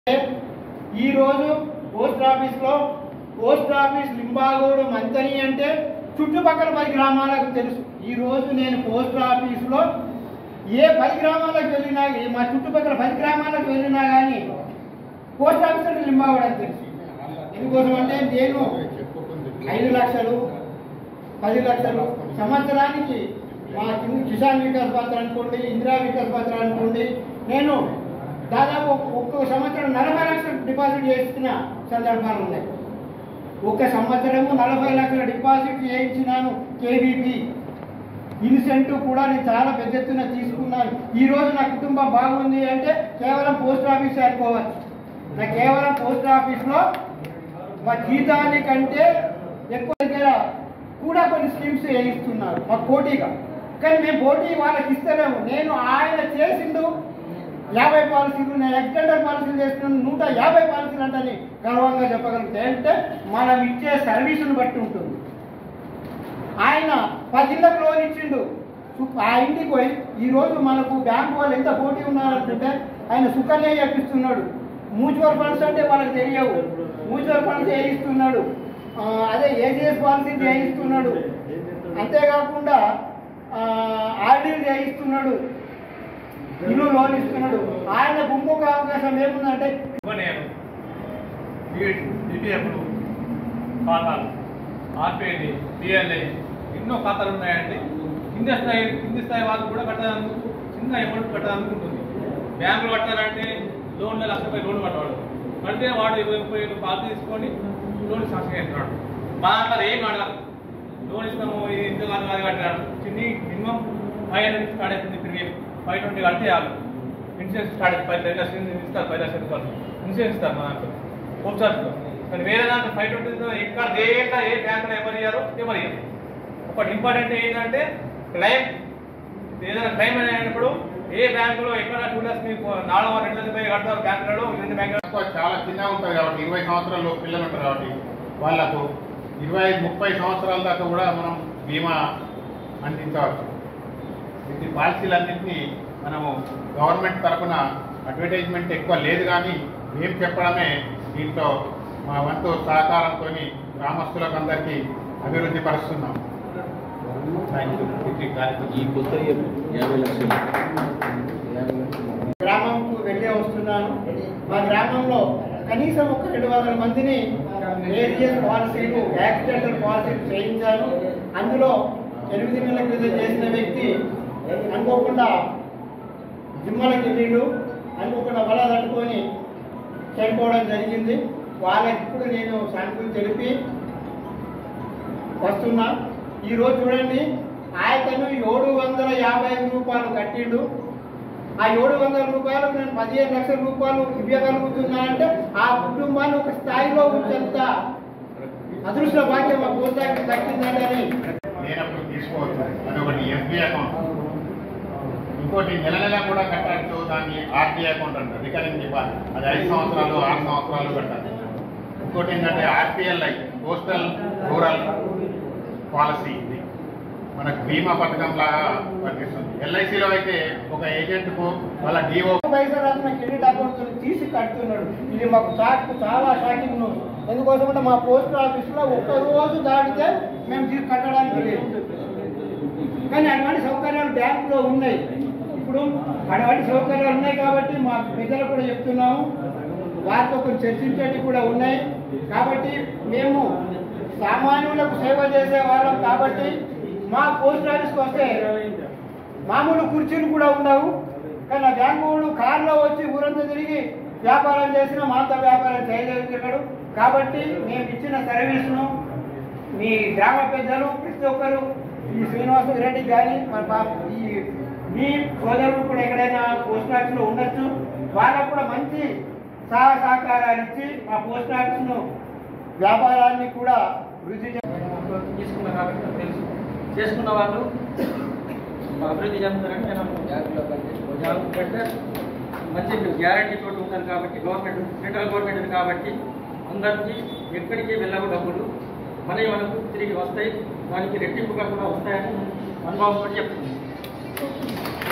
ఈ రోజు post office లింబాగూడు Manthani అంటే చుట్టుపక్కల 10 గ్రామాలకు తెలుసు. ఈ రోజు నేను పోస్ట్ ఆఫీసులో ఏ 10 గ్రామాలకు వెళ్ళినా, మా చుట్టుపక్కల 10 గ్రామాలకు వెళ్ళినా కానీ పోస్ట్ ఆఫీస్ అంటే లింబాగూడు అని తెలుసు. ఎందుకోసం అంటే నేను 5 లక్షలు 10 లక్షలు సంవత్సరానికి మా కిసాన్ వికాస్ పత్ర అనుకోండి, ఇందిరా వికాస్ పత్ర అనుకోండి, నేను దాదాపు ఒక్క సంవత్సరం 40 లక్షలు డిపాజిట్ చేసిన సందర్భాలు ఉన్నాయి. ఒక్క సంవత్సరము 40 లక్షల డిపాజిట్ చేయించినాను. కేవీపీ ఇన్సెంటివ్ కూడా నేను చాలా పెద్ద ఎత్తున తీసుకున్నాను. ఈరోజు నా కుటుంబం బాగుంది అంటే కేవలం పోస్ట్ ఆఫీస్ అనుకోవచ్చు. నా కేవలం పోస్ట్ ఆఫీస్లో మా జీతానికంటే ఎక్కువ దగ్గర కూడా కొన్ని స్కీమ్స్ వేయిస్తున్నారు మాకు పోటీగా. కానీ మేము పోటీ వాళ్ళకి ఇస్తలేము. నేను ఆయన చేసిండు 50 పాలసీలు, నేను ఎక్స్టెండర్ పాలసీలు చేస్తున్నాను 150 పాలసీలు అంటే గర్వంగా చెప్పగలుగుతాయి. అంటే మనం ఇచ్చే సర్వీసును బట్టి ఉంటుంది. ఆయన 10 ఇళ్ళకు లోన్ ఇచ్చిండు. ఆ ఇంటికి పోయి ఈరోజు మనకు బ్యాంకు వాళ్ళు ఎంత పోటీ ఉన్నారంటే ఆయన సుకన్య చెప్పిస్తున్నాడు. మ్యూచువల్ ఫండ్స్ అంటే వాళ్ళకి తెలియవు, మ్యూచువల్ ఫండ్స్ వేయిస్తున్నాడు. అదే ఏజీఎస్ పాలసీ చేయిస్తున్నాడు. అంతేకాకుండా ఆర్డీలు చేయిస్తున్నాడు, ఇల్లు లోన్ ఇస్తున్నాడు. ఆయనకు ఇంకొక అవకాశం ఏముందంటే ఖాతాలు, ఆర్పీఐ, పిఎల్ఐ ఎన్నో ఖాతాలు ఉన్నాయండి. కింది స్థాయి వాళ్ళు కూడా కట్టడానికి చిన్న అమౌంట్ కట్టడానికి ఉంటుంది. బ్యాంకులు కట్టాలంటే లోన్లు 1 లక్ష రూపాయలు లోన్ కట్టవాడు. కడితే వాడు 20-30 పాలసీ తీసుకొని లోన్ సాక్షి చేస్తున్నాడు. మా దాంట్లో ఏం అడగాలి, లోన్ ఇస్తాము ఇది ఇంత కాదు అది కట్టాడు. చిన్ని మినిమం 500 స్టార్ట్ అవుతుంది. ప్రీమియం 520 కడితే చాలు. ఇన్సూరెన్స్ స్టార్ట్ అవుతుంది. 10 లక్షలు ఇస్తారు, 10 లక్షలు ఇస్తారు ఇన్సూరెన్స్ ఇస్తారు మా దాంట్లో పోస్ట్ ఆఫీస్లో. కానీ వేరే దాంట్లో 520 ఎక్కడ ఏ బ్యాంకులో ఎవరు ఇయ్యారు. ఒకటి ఇంపార్టెంట్ ఏంటంటే క్లైమ్. ఏదైనా క్లైమ్ అయినప్పుడు ఏ బ్యాంకులో ఎక్కడ 2 లక్షలు 2 లక్షల రూపాయలు కడతారు బ్యాంకులలో. 2 బ్యాంకులు చాలా చిన్నగా ఉంటుంది కాబట్టి 20 సంవత్సరాలు పిల్లలు ఉంటారు కాబట్టి వాళ్ళకు 25-30 సంవత్సరాల దాకా కూడా మనం బీమా అందించవచ్చు. ఇది పాలసీలన్నింటినీ మనము గవర్నమెంట్ తరఫున అడ్వర్టైజ్మెంట్ ఎక్కువ లేదు, కానీ మేము చెప్పడమే దీంట్లో మా వంతు సహకారంతో గ్రామస్తులకు అందరికీ అభివృద్ధి పరుస్తున్నాం. ఈ కొత్త 50 లక్షలు గ్రామంకు వెళ్ళే వస్తున్నాను. మా గ్రామంలో కనీసం ఒక 200 మందిని ఏజిఎస్ పాలసీలు, యాక్సిడెంటల్ పాలసీలు చేయించాను. అందులో 8 నెలల క్రితం చేసిన వ్యక్తి అనుకోకుండా జిమ్మలకి వెళ్ళిండు. అనుకోకుండా వల తట్టుకొని చనిపోవడం జరిగింది. వాళ్ళకి ఇప్పుడు నేను సానుభూతి తెలిపి వస్తున్నా. ఈరోజు చూడండి, ఆయనను 750 రూపాయలు కట్టిండు. ఆ 700 రూపాయలు నేను 15 లక్షల రూపాయలు ఇవ్వగలుగుతున్నా అంటే ఆ కుటుంబాన్ని ఒక స్థాయిలో ఉంచేంత అదృష్ట భాగ్యం ఆ పోస్టాకి దక్కిందని లేనప్పుడు తీసుకోవచ్చు. అది ఒకటి ఎఫ్డి అకౌంట్. ఇంకోటి నెల కూడా కట్టచ్చు. దాన్ని ఆర్డీ అకౌంట్ అంటారు, రికరింగ్ డిపాజిట్. అది 5 సంవత్సరాలు 6 సంవత్సరాలు కట్టాలి. ఇంకోటి ఏంటంటే ఆర్పిఎల్ఐ, పోస్టల్ రూరల్ పాలసీ. ఇది మనకు బీమా పథకం లాగా వర్తిస్తుంది. ఎల్ఐసిలో అయితే ఒక ఏజెంట్కు వాళ్ళ డిఓ పైసలు రాసిన క్రెడిట్ అకౌంట్ తీసి కడుతున్నాడు. ఇది మాకు చాలా షాకింగ్ న్యూస్. ఎందుకోసమంటే మా పోస్ట్ ఆఫీస్లో ఒక్క రోజు దాటితే మేము తీసి కట్టడానికి లేదు. కానీ అటువంటి సౌకర్యాలు బ్యాంకులో ఉన్నాయి. ఇప్పుడు అటువంటి సౌకర్యాలు ఉన్నాయి కాబట్టి మా ప్రజలు కూడా చెప్తున్నాము, వారితో కొంచెం చర్చించేవి కూడా ఉన్నాయి. కాబట్టి మేము సామాన్యులకు సేవ చేసే వాళ్ళం కాబట్టి మా పోస్ట్ ఆఫీస్కి వస్తే మామూలు కుర్చీలు కూడా ఉండవు. కానీ ఆ బ్యాంకు కార్లో వచ్చి ఊరంతా తిరిగి వ్యాపారం చేసినా మాతో వ్యాపారం చేయగలుగుతున్నాడు. కాబట్టి మేము ఇచ్చిన సర్వీస్ను మీ గ్రామ పెద్దలు ప్రతి ఒక్కరు, ఈ శ్రీనివాస రెడ్డి కానీ ఈ మీ సోదరులు కూడా ఎక్కడైనా పోస్ట్ ఆఫీస్లో ఉండొచ్చు, వాళ్ళకు కూడా మంచి సహకారాలు ఇచ్చి మా పోస్ట్ ఆఫీస్ను వ్యాపారాన్ని కూడా వృద్ధి తీసుకున్నారు కాబట్టి నాకు తెలుసు. చేసుకున్న వాళ్ళు అభివృద్ధి చెందుతారని నేను అనుకుంటున్నాను. మంచి గ్యారంటీ తోటి ఉంటారు కాబట్టి గవర్నమెంట్, సెంట్రల్ గవర్నమెంట్ కాబట్టి అందరికీ ఎక్కడికి వెళ్ళవు డబ్బులు మనకు తిరిగి వస్తాయి. దానికి రెట్టింపుగా కూడా వస్తాయని అనుభవంతో చెప్తుంది.